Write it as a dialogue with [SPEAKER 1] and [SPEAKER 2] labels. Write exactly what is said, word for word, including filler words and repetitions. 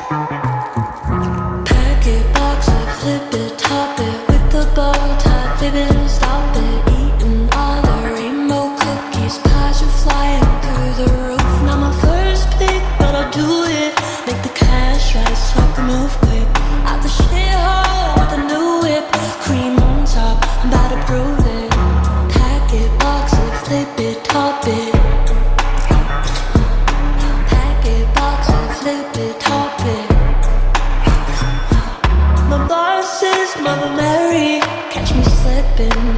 [SPEAKER 1] Pack it, box it, flip it, top it with the bubble tie, flip it and stop it. Eating all the rainbow cookies, pies are flying through the roof. Not my first pick, but I'll do it. Make the cash rise, so I can move quick. Out the shithole with a new whip, cream on top, I'm about to prove it. Pack it, box it, flip it, top it. Pack it, box it, flip it, top it. My boss is Mother Mary, catch me slipping